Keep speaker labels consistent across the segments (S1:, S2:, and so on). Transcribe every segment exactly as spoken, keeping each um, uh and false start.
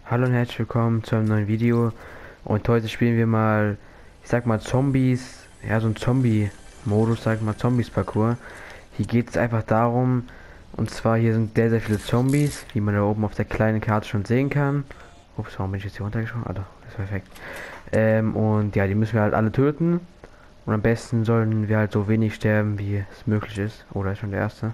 S1: Hallo und herzlich willkommen zu einem neuen Video und heute spielen wir mal, ich sag mal Zombies, ja so ein Zombie-Modus, sag mal Zombies-Parcours. Hier geht es einfach darum, und zwar hier sind sehr sehr viele Zombies, wie man da oben auf der kleinen Karte schon sehen kann. Ups, warum bin ich jetzt hier runtergesprungen? Ah doch, das ist perfekt. Ähm, und ja, die müssen wir halt alle töten und am besten sollen wir halt so wenig sterben, wie es möglich ist. Oh, da ist schon der erste.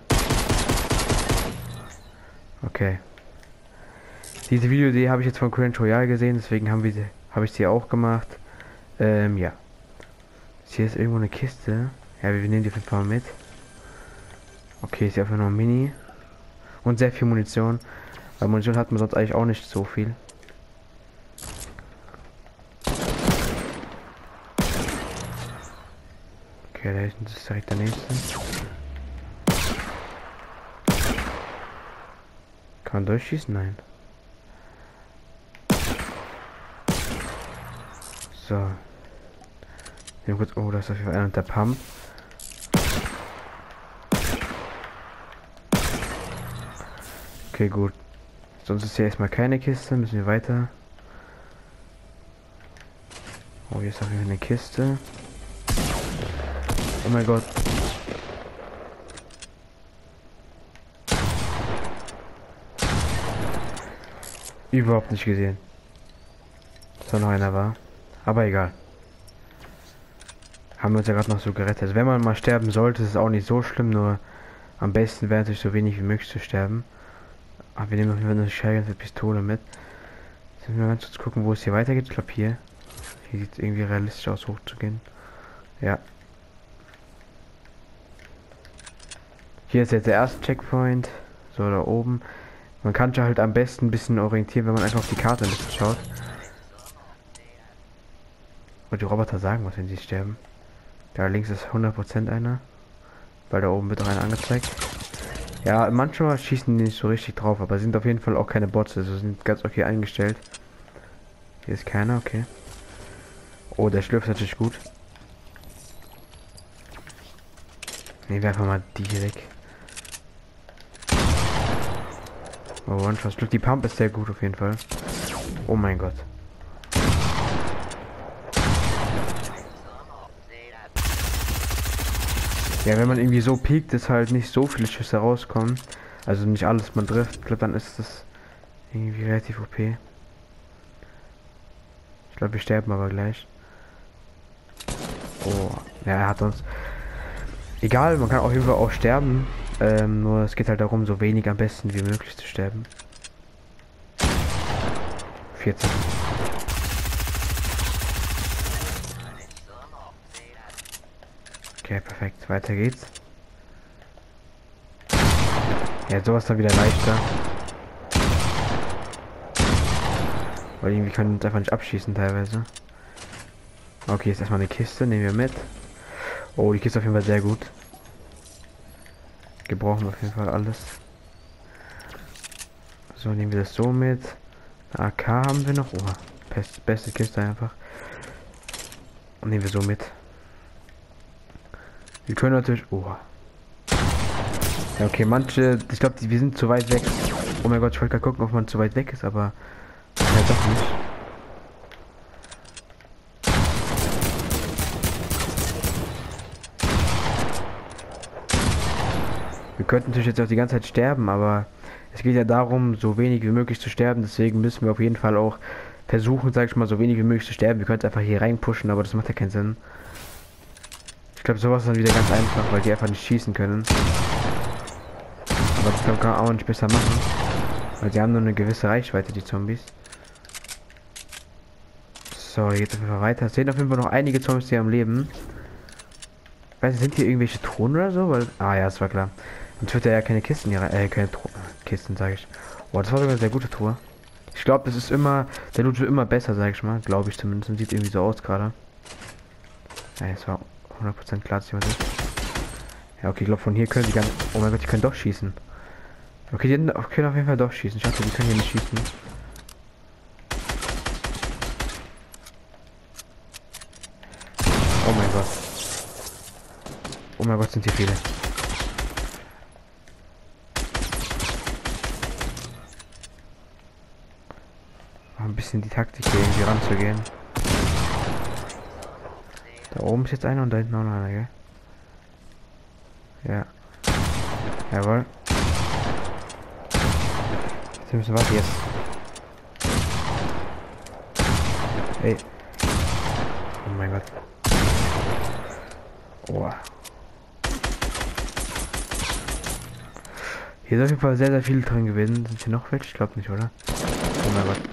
S1: Okay. Diese Videoidee habe ich jetzt von Cringe Royale gesehen, deswegen haben wir sie, habe ich sie auch gemacht. Ähm, ja. Hier ist irgendwo eine Kiste. Ja, wir nehmen die auf jeden Fall mit. Okay, ist ja einfach nur ein Mini. Und sehr viel Munition. Weil Munition hat man sonst eigentlich auch nicht so viel. Okay, da hinten ist direkt der nächste. Kann man durchschießen? Nein. So. Ja, gut. Oh, da ist auf jeden Fall einer mit der Pump. Okay, gut. Sonst ist hier erstmal keine Kiste. Müssen wir weiter. Oh, hier ist auf jeden Fall eine Kiste. Oh mein Gott. Überhaupt nicht gesehen. Dass da noch einer war. Aber egal. Haben wir uns ja gerade noch so gerettet. Also wenn man mal sterben sollte, ist es auch nicht so schlimm, nur am besten wäre natürlich so wenig wie möglich zu sterben. Aber wir nehmen auf jeden Fall eine Schere und eine Pistole mit. Jetzt müssen wir ganz kurz gucken, wo es hier weitergeht. Ich glaube hier. Hier sieht es irgendwie realistisch aus, hochzugehen. Ja. Hier ist jetzt der erste Checkpoint. So, da oben. Man kann sich halt am besten ein bisschen orientieren, wenn man einfach auf die Karte ein bisschen schaut. Und die Roboter sagen was, wenn sie sterben. Da links ist hundert Prozent einer. Weil da oben wird auch einer angezeigt. Ja, manchmal schießen die nicht so richtig drauf, aber sind auf jeden Fall auch keine Bots, also sind ganz okay eingestellt. Hier ist keiner, okay. Oh, der schlürft natürlich gut. Nehmen wir einfach mal die hier weg. Oh, one fast Glück. Die Pump ist sehr gut auf jeden Fall. Oh mein Gott. Ja, wenn man irgendwie so piekt, dass halt nicht so viele Schüsse rauskommen. Also nicht alles man trifft. Ich glaube, dann ist das irgendwie relativ O P. Ich glaube, wir sterben aber gleich. Oh, ja, er hat uns. Egal, man kann auf jeden Fall auch sterben. Ähm, nur es geht halt darum, so wenig am besten wie möglich zu sterben. vierzehn. Okay, perfekt. Weiter geht's. Ja, sowas dann wieder leichter. Weil irgendwie können wir uns einfach nicht abschießen teilweise. Okay, ist erstmal eine Kiste, nehmen wir mit. Oh, die Kiste auf jeden Fall sehr gut. Gebrauchen auf jeden Fall alles. So, nehmen wir das so mit. Eine A K haben wir noch. Oh, best, beste Kiste einfach. Und nehmen wir so mit. Wir können natürlich. Oh. Ja, okay, manche. Ich glaube, wir sind zu weit weg. Oh mein Gott, ich wollte gerade gucken, ob man zu weit weg ist, aber. Ja, doch nicht. Wir könnten natürlich jetzt auch die ganze Zeit sterben, aber es geht ja darum, so wenig wie möglich zu sterben. Deswegen müssen wir auf jeden Fall auch versuchen, sag ich mal, so wenig wie möglich zu sterben. Wir können einfach hier reinpushen, aber das macht ja keinen Sinn. Ich glaube, sowas ist dann wieder ganz einfach, weil die einfach nicht schießen können. Aber das kann man auch nicht besser machen, weil sie haben nur eine gewisse Reichweite, die Zombies. So, hier geht's auf jeden Fall weiter. Es sehen auf jeden Fall noch einige Zombies, die am Leben. Ich weiß nicht, sind hier irgendwelche Truhen oder so? Weil, ah ja, das war klar. Sonst wird er ja keine Kisten hier rein. Äh, keine Tru Kisten, sage ich. Oh, das war sogar eine sehr gute Truhe. Ich glaube, das ist immer, der Loot wird immer besser, sage ich mal. Glaube ich zumindest. Sieht irgendwie so aus gerade. Ja, es war hundert Prozent klar, dass jemand ist. Ja, okay, ich glaube, von hier können die ganz. Oh mein Gott, die können doch schießen. Okay, die können auf jeden Fall doch schießen. Ich dachte, die können hier nicht schießen. Oh mein Gott. Oh mein Gott, sind hier viele. ein bisschen die Taktik hier irgendwie ranzugehen. Da oben ist jetzt einer und da hinten auch noch einer, gell? Ja. Jawohl. Jetzt müssen wir was jetzt. Ey. Oh mein Gott. Oh. Hier ist auf jeden Fall sehr, sehr viel drin gewesen. Sind hier noch welche? Ich glaube nicht, oder? Oh mein Gott.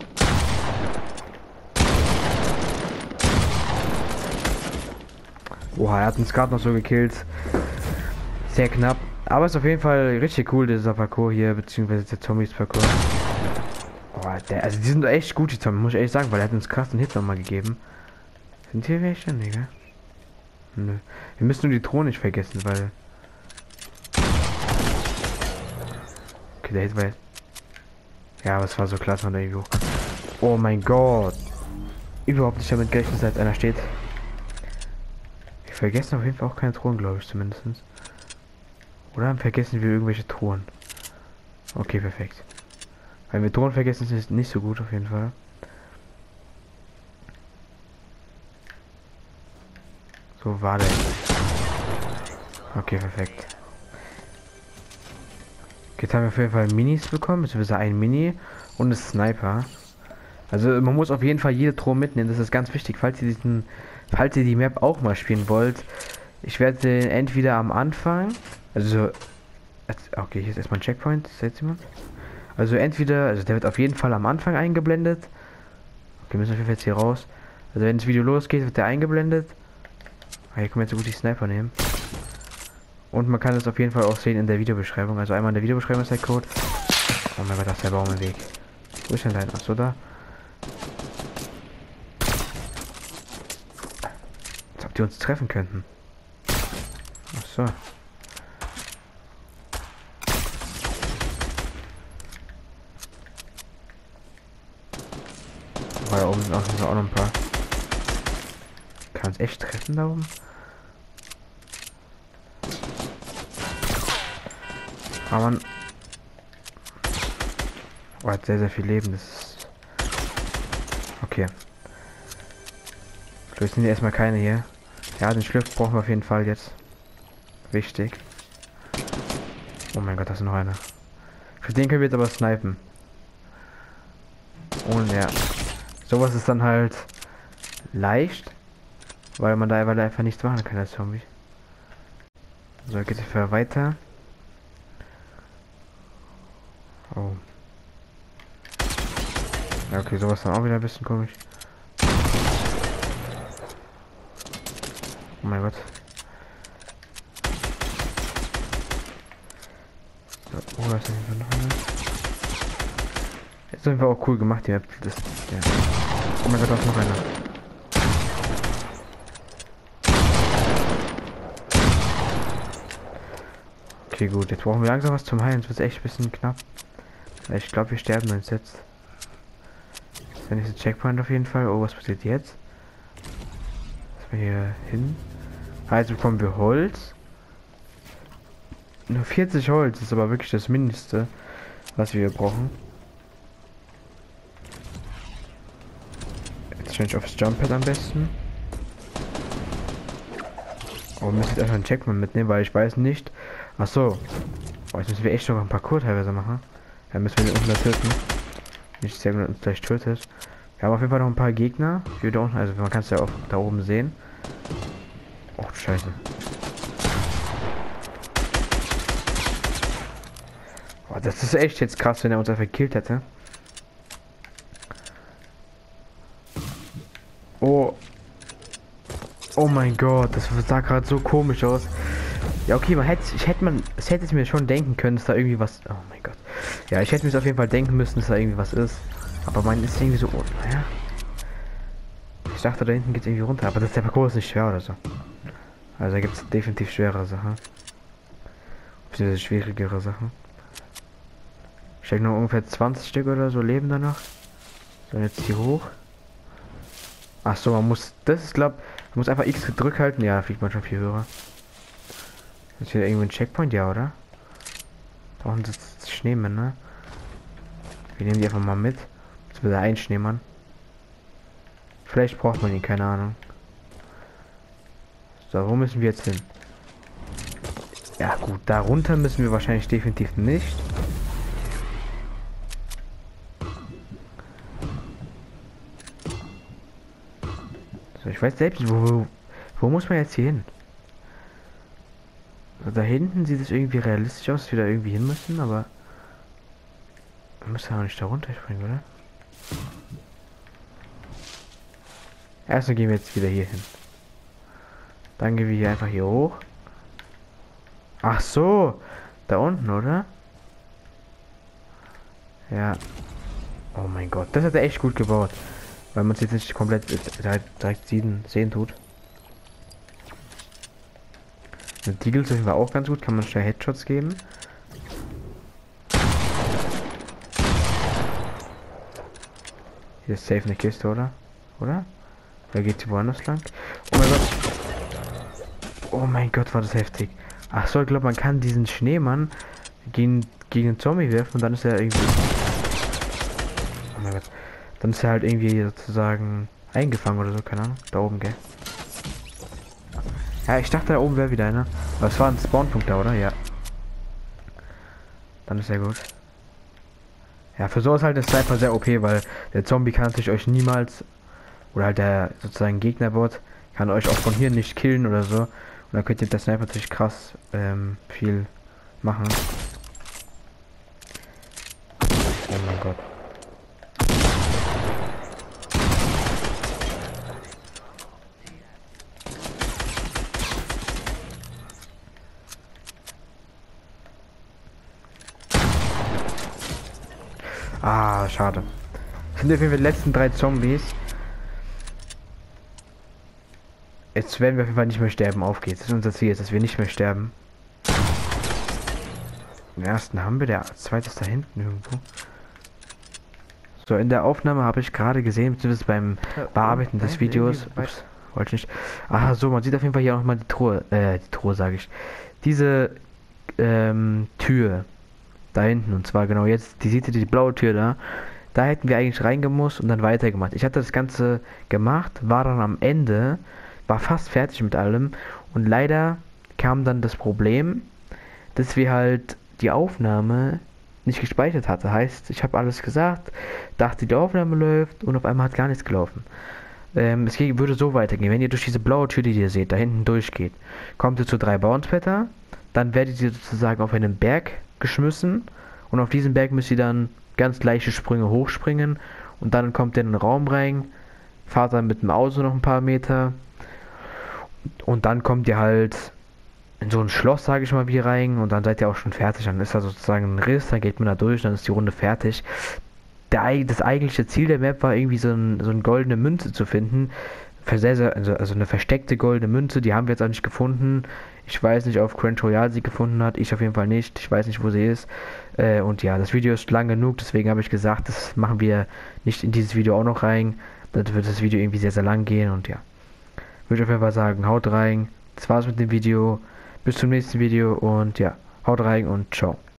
S1: Oha, er hat uns gerade noch so gekillt. Sehr knapp. Aber es ist auf jeden Fall richtig cool, dieser Parcours hier, beziehungsweise der Zombies Parcours. Boah, der, also die sind echt gut, die Zombies, muss ich ehrlich sagen, weil er hat uns krass einen Hit nochmal gegeben. Sind hier welche? Nee, gell? Nö. Wir müssen nur die Drohne nicht vergessen, weil... Okay, der Hit war jetzt... Ja, aber es war so klasse, man da irgendwie hochkam. Oh mein Gott! Überhaupt nicht damit gerechnet, dass jetzt einer steht. Wir vergessen auf jeden Fall auch keine Drohnen, glaube ich zumindest. Oder dann vergessen wir irgendwelche Drohnen. Okay, perfekt. Wenn wir Drohnen vergessen, ist es nicht so gut auf jeden Fall. So war der. Okay, perfekt. Jetzt haben wir auf jeden Fall Minis bekommen, beziehungsweise ein Mini und ein Sniper. Also man muss auf jeden Fall jede Drohne mitnehmen, das ist ganz wichtig, falls ihr diesen, falls ihr die Map auch mal spielen wollt. Ich werde entweder am Anfang, also okay, hier ist erstmal ein Checkpoint, seht ihr mal. Also entweder, also der wird auf jeden Fall am Anfang eingeblendet. Okay, müssen wir jetzt hier raus. Also wenn das Video losgeht, wird der eingeblendet. Ah, hier können wir jetzt so gut die Sniper nehmen. Und man kann es auf jeden Fall auch sehen in der Videobeschreibung. Also einmal in der Videobeschreibung ist der Code. Oh mein Gott, das ist der Baum im Weg. Wo ist denn dein? Achso, da. Als ob die uns treffen könnten. Achso. Oh, da oben sind auch noch ein paar. Kann es echt treffen da oben? Aber man... Oh, hat sehr, sehr viel Leben. Das ist... Okay. Vielleicht sind erstmal keine hier. Ja, den Schlüpf brauchen wir auf jeden Fall jetzt. Wichtig. Oh mein Gott, da ist noch einer. Für den können wir jetzt aber snipen. Und ja. Sowas ist dann halt leicht. Weil man da weil da einfach nichts machen kann als Zombie. So, geht es für weiter. Oh. Ja, okay, sowas dann auch wieder ein bisschen komisch. Oh mein Gott. So, oh, da ist noch einer. Ist auf jeden Fall auch cool gemacht, die Map. Das, ja. Oh mein Gott, da ist noch einer. Okay, gut, jetzt brauchen wir langsam was zum Heilen. Es wird echt ein bisschen knapp. Ich glaube, wir sterben uns jetzt. Das ist der nächste Checkpoint auf jeden Fall. Oh, was passiert jetzt? Lass mal hier hin. Also bekommen wir Holz. Nur vierzig Holz ist aber wirklich das Mindeste, was wir brauchen. Jetzt change aufs Jumppad am besten. Oh, wir müssen jetzt einfach einen Checkpoint mitnehmen, weil ich weiß nicht. Ach so. Oh, jetzt müssen wir echt noch ein Parcours teilweise machen. Dann müssen wir den unten töten. Nicht sehr gut, uns gleich tötet. Wir haben auf jeden Fall noch ein paar Gegner. Hier da unten, also man kann es ja auch da oben sehen. Oh, Scheiße. Oh, das ist echt jetzt krass, wenn er uns einfach gekillt hätte. Oh. Oh mein Gott, das sah gerade so komisch aus. Ja, okay, man hätte, ich hätte man, es hätte es mir schon denken können, dass da irgendwie was. Oh mein Gott. Ja, ich hätte mir auf jeden Fall denken müssen, dass da irgendwie was ist. Aber mein ist irgendwie so. Oh, naja. Ich dachte, da hinten geht es irgendwie runter, aber das der Parcours ist nicht schwer oder so. Also da gibt es definitiv schwere Sachen. Beziehungsweise schwierigere Sachen. Ich denke noch ungefähr zwanzig Stück oder so leben danach. So, jetzt hier hoch. Ach so, man muss. Das ist glaub. Man muss einfach X gedrückt halten. Ja, da fliegt man schon viel höher. Ist hier irgendwo ein Checkpoint, ja, oder? Da unten sitzt Schneemann, ne? Wir nehmen die einfach mal mit. Wieder ein Schneemann. Vielleicht braucht man ihn, keine Ahnung. So, wo müssen wir jetzt hin? Ja gut, darunter müssen wir wahrscheinlich definitiv nicht. So, ich weiß selbst nicht, wo, wo, wo muss man jetzt hier hin? Also da hinten sieht es irgendwie realistisch aus, dass wir da irgendwie hin müssen, aber wir müssen ja auch nicht da runterspringen, oder? Erstmal gehen wir jetzt wieder hier hin. Dann gehen wir hier einfach hier hoch. Ach so, da unten, oder? Ja. Oh mein Gott, das hat er echt gut gebaut. Weil man es jetzt nicht komplett direkt sehen, sehen tut. Mit Deagles war auch ganz gut, kann man schnell Headshots geben. Hier ist safe eine Kiste, oder? Oder? Oder geht sie woanders lang? Oh mein Gott. Oh mein Gott, war das heftig. Ach so, ich glaube, man kann diesen Schneemann gegen, gegen einen Zombie werfen und dann ist er irgendwie... Oh mein Gott. Dann ist er halt irgendwie sozusagen eingefangen oder so, keine Ahnung. Da oben, gell? Ja, ich dachte, da oben wäre wieder einer. Aber es war ein Spawnpunkt da, oder? Ja. Dann ist er gut. Ja, für so ist halt der Sniper sehr O P, weil der Zombie kann natürlich euch niemals... Oder halt der sozusagen Gegnerbot kann euch auch von hier nicht killen oder so. Und dann könnt ihr mit der Sniper natürlich krass ähm, viel machen. Oh mein Gott. Ah, schade. Das sind auf jeden Fall die letzten drei Zombies. Jetzt werden wir auf jeden Fall nicht mehr sterben. Auf geht's. Das ist unser Ziel, jetzt, dass wir nicht mehr sterben. Den ersten haben wir, der zweite ist da hinten irgendwo. So, in der Aufnahme habe ich gerade gesehen, beziehungsweise beim Bearbeiten des Videos. Ups, wollte ich nicht. Ah, so, man sieht auf jeden Fall hier auch mal die Truhe, äh, die Truhe sage ich. Diese ähm, Tür da hinten, und zwar genau jetzt, die seht ihr, die blaue Tür da. Da hätten wir eigentlich reingemusst und dann weitergemacht. Ich hatte das Ganze gemacht, war dann am Ende, war fast fertig mit allem und leider kam dann das Problem, dass wir halt die Aufnahme nicht gespeichert hatte. Heißt, ich habe alles gesagt, dachte, die Aufnahme läuft und auf einmal hat gar nichts gelaufen. Ähm, es ging, würde so weitergehen, wenn ihr durch diese blaue Tür, die ihr seht, da hinten durchgeht, kommt ihr zu drei Bounce-Patter, dann werdet ihr sozusagen auf einen Berg geschmissen und auf diesem Berg müsst ihr dann ganz leichte Sprünge hochspringen und dann kommt ihr in den Raum rein, fahrt dann mit dem Auto noch ein paar Meter und dann kommt ihr halt in so ein Schloss, sage ich mal, wie rein und dann seid ihr auch schon fertig. Dann ist da sozusagen ein Riss, dann geht man da durch, dann ist die Runde fertig. Der, das eigentliche Ziel der Map war irgendwie so, ein, so eine goldene Münze zu finden. Für sehr, sehr, also, also eine versteckte goldene Münze, die haben wir jetzt auch nicht gefunden. Ich weiß nicht, ob Crash Royale sie gefunden hat, ich auf jeden Fall nicht. Ich weiß nicht, wo sie ist. Äh, und ja, das Video ist lang genug, deswegen habe ich gesagt, das machen wir nicht in dieses Video auch noch rein. Dann wird das Video irgendwie sehr, sehr lang gehen und ja. Würde ich auf jeden Fall sagen, haut rein. Das war's mit dem Video. Bis zum nächsten Video und ja, haut rein und ciao.